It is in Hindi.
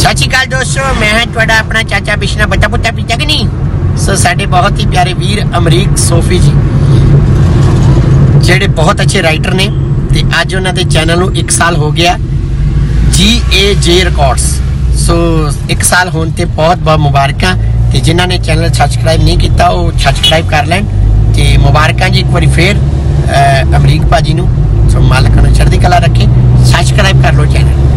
सत श्री अकाल दोस्तों, मैं हां तुहाडा अपना चाचा बिशना बच्चा पुत्ता पीता कि नहीं। सो साडे बहुत ही प्यारे वीर अमरीक सोफी जी जेडे बहुत अच्छे राइटर ने ते अज उन्हां दे चैनल नूं 1 साल हो गया GAJ रिकॉर्ड्स। सो 1 साल होने ते बहुत बहुत मुबारकां ते जिन्हां ने चैनल सबसक्राइब नहीं किया वो सबसक्राइब कर लैन ते मुबारकां जी एक बार फिर अमरीक भाजी नूं। सो मालक नूं चढ़दी कला रखे, सबसक्राइब कर लो चैनल।